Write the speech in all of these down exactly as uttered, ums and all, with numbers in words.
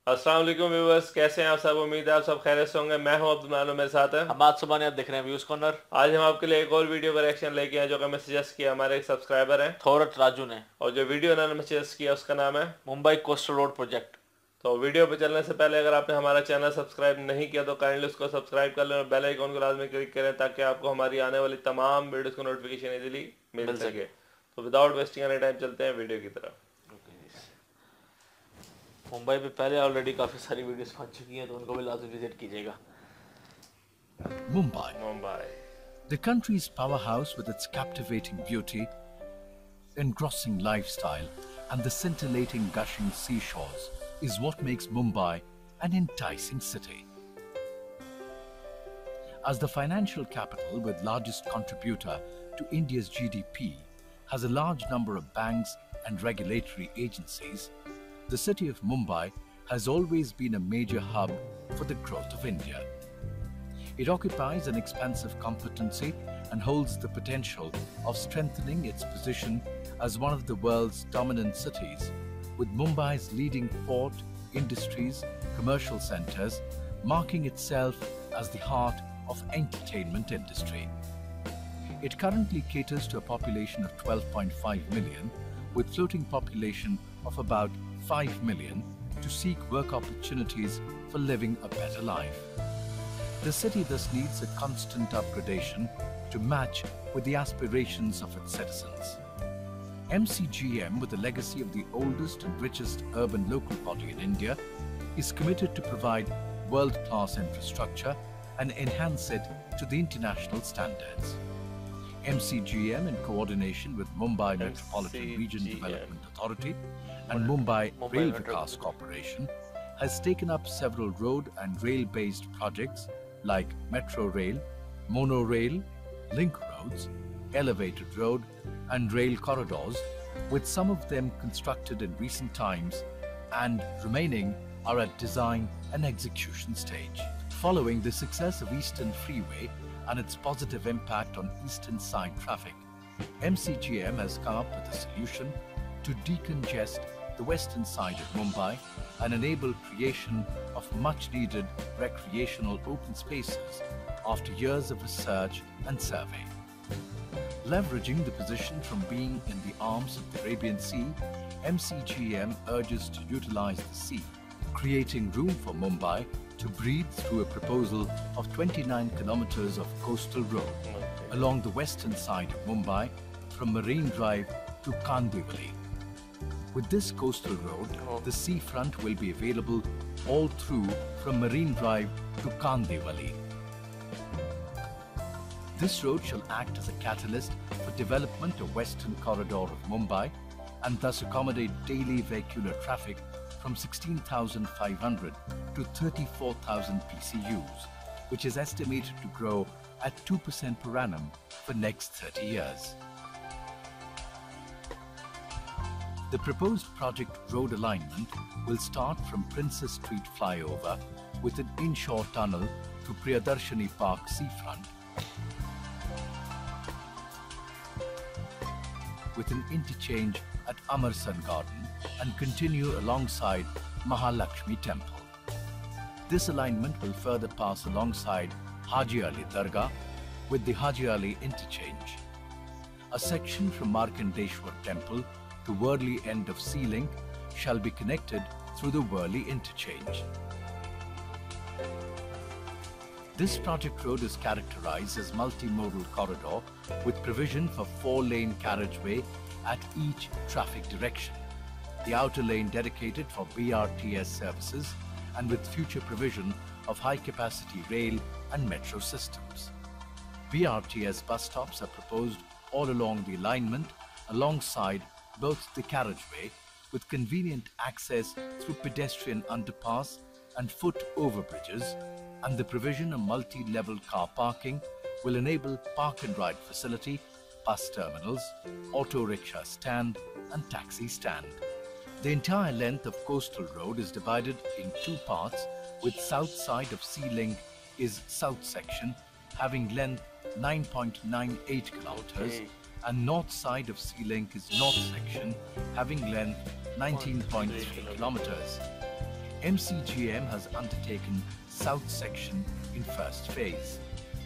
अस्सलाम वालेकुम व्यूअर्स, कैसे हैं आप सब। उम्मीद है आप सब खैरियत से होंगे। मैं हूं अब्दुल मालूम, मेरे साथ है हमाद सुबानी। आप देख रहे हैं व्यूज कॉर्नर। आज हम आपके लिए एक और वीडियो का रिएक्शन लेके आए जो कि हमें सजेस्ट किया हमारे एक सब्सक्राइबर हैं, थोरट राजू ने। और जो वीडियो उन्होंने हमें सजेस्ट किया उसका नाम है मुंबई कोस्टल रोड प्रोजेक्ट। तो वीडियो पे चलने से पहले अगर आपने हमारा चैनल सब्सक्राइब नहीं किया तो काइंडली उसको सब्सक्राइब कर लें और बेल आइकन को लाजमी क्लिक करें ताकि आपको हमारी आने वाली तमाम वीडियोस को नोटिफिकेशन इजीली मिल मिल सके। सके। तो विदाउट वेस्टिंग एनी टाइम चलते हैं वीडियो की तरफ। मुंबई में पहले ऑलरेडी काफ़ी सारी वीडियोस बन चुकी हैं, तो उनको भी लाजमी विजिट कीजिएगा। Mumbai, Mumbai, the country's powerhouse with its captivating beauty, engrossing lifestyle, and the scintillating gushing seashores is what makes Mumbai an enticing city. As the financial capital with largest contributor to India's G D P, has a large number of banks and regulatory agencies, the city of Mumbai has always been a major hub for the growth of India. It occupies an expansive competency and holds the potential of strengthening its position as one of the world's dominant cities, with Mumbai's leading port, industries, commercial centers, marking itself as the heart of entertainment industry. It currently caters to a population of twelve point five million, with floating population of about five million to seek work opportunities for living a better life. The city thus needs a constant upgradation to match with the aspirations of its citizens. M C G M, with the legacy of the oldest and richest urban local body in India, is committed to provide world-class infrastructure and enhance it to the international standards. M C G M, in coordination with Mumbai Metropolitan Region M C G M Development Authority and Mumbai Mumbai Rail Metro- Vikas Corporation, has taken up several road and rail-based projects like Metro Rail, Monorail, Link Roads, Elevated Road, and rail corridors, with some of them constructed in recent times and remaining are at design and execution stage. Following the success of Eastern Freeway and its positive impact on eastern side traffic, M C G M has come up with a solution to decongest the western side of Mumbai and enable creation of much needed recreational open spaces after years of research and survey. Leveraging the position from being in the arms of the Arabian Sea, M C G M urges to utilize the sea, creating room for Mumbai to breathe through a proposal of twenty-nine kilometers of coastal road along the western side of Mumbai from Marine Drive to Kandivali. With this coastal road, the seafront will be available all through from Marine Drive to Kandivali. This road shall act as a catalyst for development of western corridor of Mumbai and thus accommodate daily vehicular traffic from sixteen thousand five hundred to thirty-four thousand P C Us, which is estimated to grow at two percent per annum for next thirty years. The proposed project road alignment will start from Princess Street flyover with an inshore tunnel to Priyadarshini Park seafront, with an interchange at Amarsan Garden and continue alongside Mahalakshmi Temple. This alignment will further pass alongside Haji Ali Dargah with the Haji Ali interchange. A section from Markandeshwar Temple to Worli end of Sea Link shall be connected through the Worli interchange. This project road is characterized as multimodal corridor with provision for four-lane carriageway at each traffic direction, the outer lane dedicated for B R T S services and with future provision of high-capacity rail and metro systems. B R T S bus stops are proposed all along the alignment alongside both the carriageway with convenient access through pedestrian underpass and foot overbridges, and the provision of multi-level car parking will enable park and ride facility, bus terminals, auto rickshaw stand and taxi stand. The entire length of coastal road is divided in two parts, with south side of Sea Link is south section having length nine point nine eight kilometers Okay. and north side of Sea Link is north section having length nineteen point three kilometers. M C G M has undertaken south section in first phase.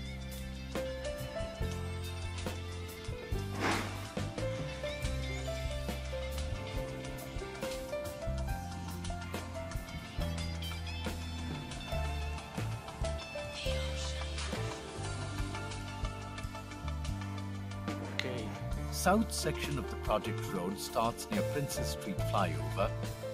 South section of the project road starts near Princess Street flyover,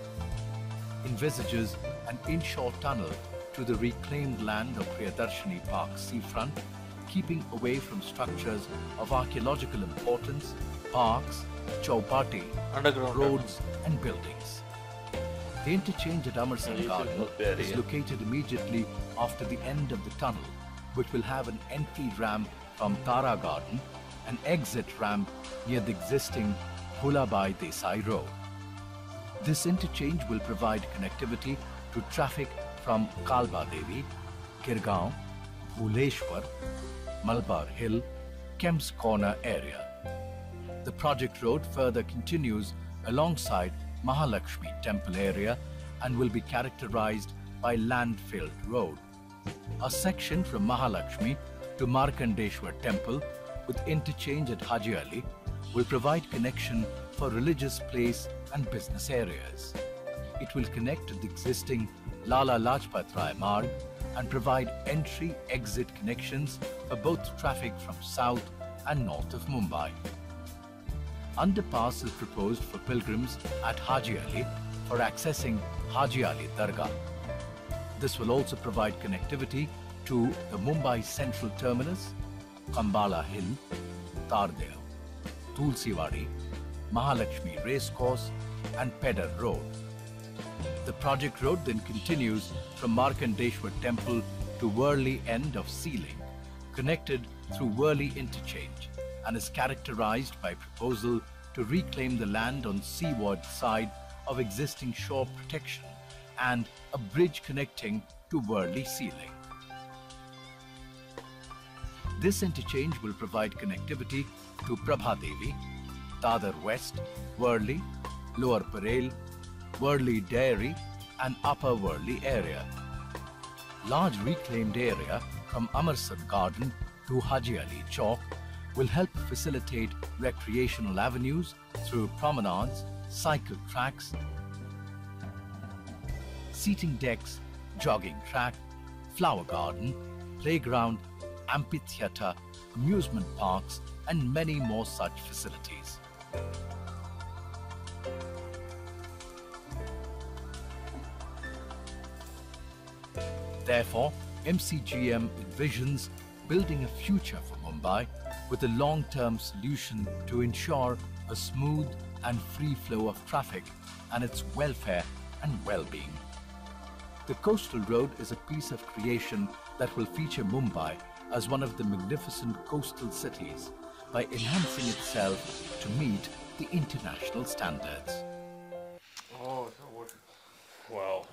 envisages an inshore tunnel to the reclaimed land of Priyadarshini Park seafront, keeping away from structures of archaeological importance, parks, chowpatty, underground roads and buildings. The interchange at Amarsan Garden is located immediately after the end of the tunnel, which will have an entry ramp from Tara Garden, an exit ramp near the existing Phulabai Desai Road. This interchange will provide connectivity to traffic from Kalba Devi, Kirgaon, Bhuleshwar, Malabar Hill, Kemps Corner area. The project road further continues alongside Mahalakshmi Temple area and will be characterized by land-filled road. A section from Mahalakshmi to Markandeshwar Temple with interchange at Haji Ali will provide connection for religious place and business areas. It will connect to the existing Lala Lajpat Rai Marg and provide entry-exit connections for both traffic from south and north of Mumbai. Underpass is proposed for pilgrims at Haji Ali for accessing Haji Ali Dargah. This will also provide connectivity to the Mumbai Central Terminus, Kambala Hill, Tardeo, Tulsiwadi, Mahalakshmi Racecourse and Pedder Road. The project road then continues from Markandeshwar Temple to Worli end of Sea-Link, connected through Worli Interchange, and is characterized by proposal to reclaim the land on seaward side of existing shore protection and a bridge connecting to Worli Sea-Link. This interchange will provide connectivity to Prabha Devi, Dadar West, Worli, Lower Parel, Worli Dairy and Upper Worli area. Large reclaimed area from Amarsan Garden to Haji Ali Chowk will help facilitate recreational avenues through promenades, cycle tracks, seating decks, jogging track, flower garden, playground, amphitheatre, amusement parks and many more such facilities. Therefore, M C G M envisions building a future for Mumbai with a long-term solution to ensure a smooth and free flow of traffic and its welfare and well-being. The coastal road is a piece of creation that will feature Mumbai as one of the magnificent coastal cities by enhancing itself to meet the international standards. Oh, Wow.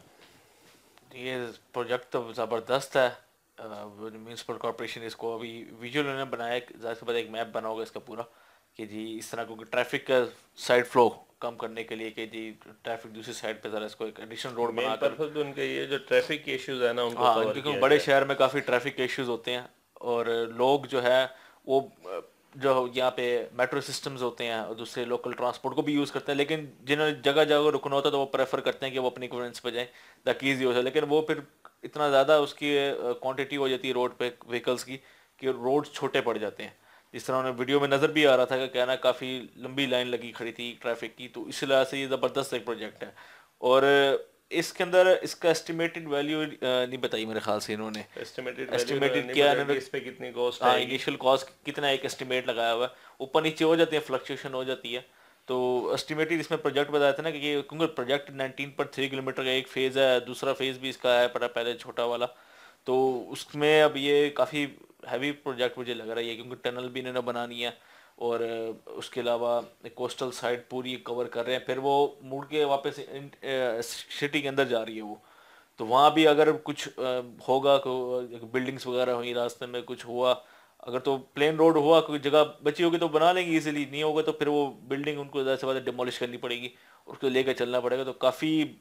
ये project तो ज़बरदस्त है. Municipal corporation इसको अभी visual उन्होंने बनाया है. ज़ाहिर सी बात है एक मैप बना होगा इसका पूरा कि जी इस तरह को ट्रैफिक का साइड फ्लो कम करने के लिए कि जी ट्रैफिक दूसरी साइड पे ज़रा इसको एक एडिशनल रोड मेन बनाकर पर्पस भी उनके ये जो ट्रैफिक के इश्यूज है ना उनको हाँ कवर क्योंकि किया बड़े जाए. शहर में काफ़ी ट्रैफिक के इश्यूज होते हैं और लोग जो है वो जो यहाँ पे मेट्रो सिस्टम्स होते हैं और दूसरे लोकल ट्रांसपोर्ट को भी यूज़ करते हैं, लेकिन जिन्होंने जगह जगह रुकना होता है तो वो प्रेफर करते हैं कि वो अपनी कन्वेंस पे जाएं ताकि ईजी हो जाए. लेकिन वो फिर इतना ज़्यादा उसकी क्वांटिटी हो जाती है रोड पे व्हीकल्स की कि रोड छोटे पड़ जाते हैं. जिस तरह उन्हें वीडियो में नज़र भी आ रहा था कि कहना काफ़ी लंबी लाइन लगी खड़ी थी ट्रैफिक की. तो इस लिहाज से ये ज़बरदस्त एक प्रोजेक्ट है और इसके अंदर इसका एस्टिमेटेड वैल्यू नहीं बताई मेरे ख्याल से इन्होंने. एस्टिमेटेड एस्टिमेटेड क्या है इस पे कितनी कॉस्ट हाँ है, इनिशियल कॉस्ट कितना एक एस्टिमेट लगाया हुआ है. ऊपर नीचे हो जाती है, फ्लक्चुएशन हो जाती है. तो एस्टिमेटेड इसमें प्रोजेक्ट बताया था ना कि ये क्योंकि प्रोजेक्ट नाइनटीन पर थ्री किलोमीटर का एक फेज़ है, दूसरा फेज़ भी इसका है पर पहले छोटा वाला. तो उसमें अब ये काफ़ी हैवी प्रोजेक्ट मुझे लग रहा है क्योंकि टनल भी इन्होंने बनानी है और उसके अलावा कोस्टल साइड पूरी कवर कर रहे हैं. फिर वो मुड़ के वापस सिटी के अंदर जा रही है वो. तो वहाँ भी अगर कुछ होगा बिल्डिंग्स वगैरह हुई रास्ते में कुछ हुआ, अगर तो प्लेन रोड हुआ कोई जगह बची होगी तो बना लेंगे इजीली, नहीं होगा तो फिर वो बिल्डिंग उनको ज़्यादा से ज़्यादा डिमोलिश करनी पड़ेगी और उसको लेकर चलना पड़ेगा. तो काफ़ी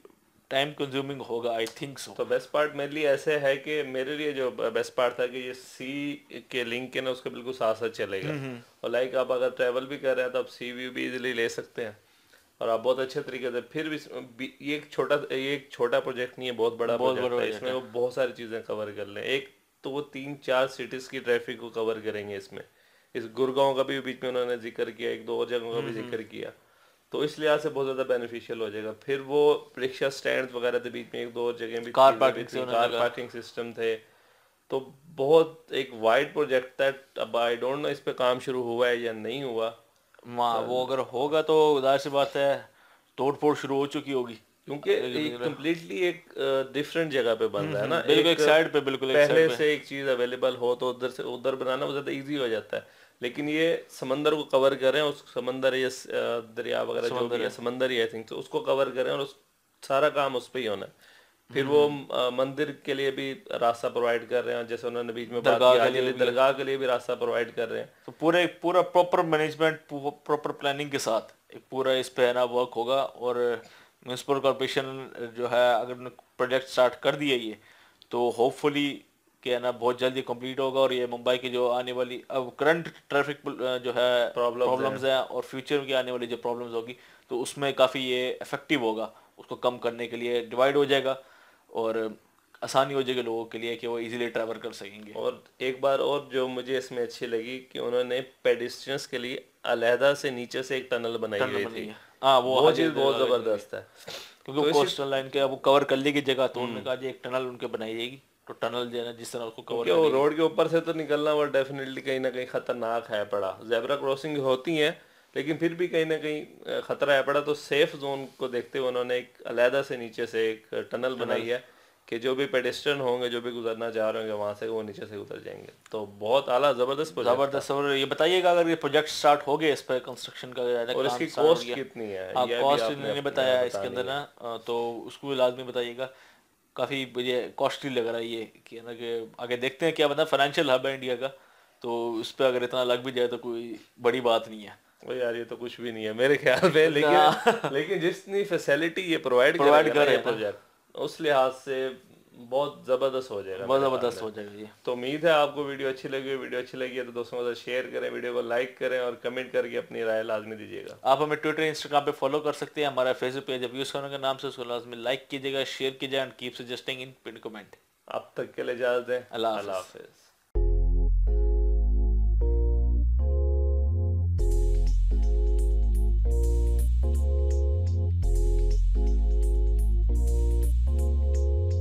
टाइम कंज्यूमिंग होगा, आई थिंक सो। तो बेस्ट पार्ट मेरे लिए ऐसे है कि मेरे लिए जो बेस्ट पार्ट था कि ये सी के लिंक है ना उसके बिल्कुल साथ साथ चलेगा, और लाइक आप अगर ट्रैवल भी कर रहे हैं तो आप सी व्यू भी इजीली ले सकते हैं, और आप बहुत अच्छे तरीके से फिर भी ये एक छोटा ये एक छोटा प्रोजेक्ट नहीं है, बहुत बड़ा बहुत प्रोजेक्ट बड़ा है। इसमें वो बहुत सारी चीज़ें कवर कर लें। एक तो वो तीन चार सिटीज़ की ट्रैफिक को कवर करेंगे इसमें। इस गुड़गांव का भी बीच में उन्होंने जिक्र किया, एक दो और जगहों का भी जिक्र किया, तो इस लिहाज से बहुत ज़्यादा बेनिफिशियल हो जाएगा। फिर वो रिक्शा स्टैंड वगैरह थे बीच में, एक दो और जगह भी कार चीज़ें पार्किंग भी से थी, उन्होंने कार कहा। पार्किंग सिस्टम थे। तो बहुत एक वाइड प्रोजेक्ट था। अब आई डोंट नो इस पे काम शुरू हुआ है या नहीं हुआ, माँ वो अगर होगा तो जाहिर सी बात है तोड़ फोड़ शुरू हो चुकी होगी, क्योंकि एक कम्प्लीटली एक डिफरेंट जगह पे बन रहा है ना। बिल्कुल एक साइड पे, बिल्कुल एक पहले साइड पे। से एक चीज अवेलेबल हो तो उधर से उधर बनाना वो ज्यादा इजी हो जाता है, लेकिन ये समंदर को कवर करें, उस समंदर या स- अ, दरिया वगैरह जो भी है, समंदर ही आई थिंक, तो उसको कवर करें और उस सारा काम उस पे ही होना है। फिर वो अ, मंदिर के लिए भी रास्ता प्रोवाइड कर रहे हैं, जैसे उन्होंने बीच में बात दरगाह की के आज लिए अली भी। दरगाह के लिए भी रास्ता प्रोवाइड कर रहे हैं। तो पूरे पूरा प्रॉपर मैनेजमेंट, प्रॉपर प्लानिंग के साथ एक पूरा इस पे है ना वर्क होगा, और म्यूनसिपल कॉर्पोरेशन जो है अगर प्रोजेक्ट स्टार्ट कर दिया ये, तो होपफुली कि है ना बहुत जल्दी कंप्लीट होगा, और ये मुंबई की जो आने वाली अब करंट ट्रैफिक जो है Problems प्रॉब्लम्स हैं, और फ्यूचर की आने वाली जो प्रॉब्लम्स होगी, तो उसमें काफ़ी ये इफेक्टिव होगा, उसको कम करने के लिए डिवाइड हो जाएगा, और आसानी हो जाएगी लोगों के लिए कि वो इजीली ट्रैवल कर सकेंगे। और एक बार और जो मुझे इसमें अच्छी लगी कि उन्होंने पेडिस्ट्रियंस के लिए अलहदा से नीचे से एक टनल बनाई टनल हुई बनी थी। है, हाँ वो वो हज चीज़ बहुत दरगाह के लिए। ज़बरदस्त है। क्योंकि तो वो इसी कोस्टल लाइन के अब वो कवर कर लेगी जगह, तो उन्होंने कहा जी एक टनल उनके बनाई जाएगी, तो टनल जो है ना जिस तरह उसको कवर क्योंकि वो करेगी। रोड के ऊपर से तो निकलना वो डेफिनेटली कहीं ना कहीं खतरनाक है पड़ा। जेब्रा क्रॉसिंग होती हैं लेकिन फिर भी कहीं ना कहीं अ, खतरा है पड़ा, तो सेफ जोन को देखते हुए उन्होंने एक अलहदा से नीचे से एक टनल बनाई है कि जो भी पेडेस्ट्रियन होंगे, जो भी गुजरना चाह रहे होंगे वहां से, वो नीचे से उतर जाएंगे। तो बहुत आला जबरदस्त प्रोजेक्ट था। जबरदस्त। और ये बताइएगा अगर ये प्रोजेक्ट स्टार्ट हो गया, इस पर कंस्ट्रक्शन का और काम इसकी स्टार्ट हो कॉस्ट गया, कितनी है हाँ यह भी कॉस्ट आपने इन्होंने अपने बताया यहाँ इसके बतानी अंदर है। ना, अ, तो उसको लाजमी बताइएगा। काफ़ी मुझे कॉस्टली लग रहा है ये, कि है ना कि आगे देखते हैं क्या बनता है। फाइनेंशियल हब है इंडिया का, तो उस पर अगर इतना लग भी जाए तो कोई बड़ी बात नहीं है। ओ यार ये तो कुछ भी नहीं है मेरे ख्याल में, लेकिन लेकिन जितनी फैसिलिटी ये प्रोवाइड प्रोवाइड करेगा कर ना रहे ये हैं ना, प्रोजेक्ट, उस लिहाज से बहुत ज़बरदस्त हो जाएगा बहुत मेरे ख्याल ज़बरदस्त में। हो जाएगा ये। तो उम्मीद है आपको वीडियो अच्छी लगी। वीडियो अच्छी लगी है तो दोस्तों के साथ शेयर करें, वीडियो को लाइक करें और कमेंट करके अपनी राय लाजमी दीजिएगा। आप हमें ट्विटर इंस्टाग्राम पे फॉलो कर सकते हैं, हमारा फेसबुक पेज है व्यूज करने के नाम से, उसको लाजमी लाइक कीजिएगा, शेयर कीजिएगा, and keep suggesting in pin comment. अब तक के लिए इजाज़त दें। अल्लाह अल्लाह हाफिज़। हाफिज़।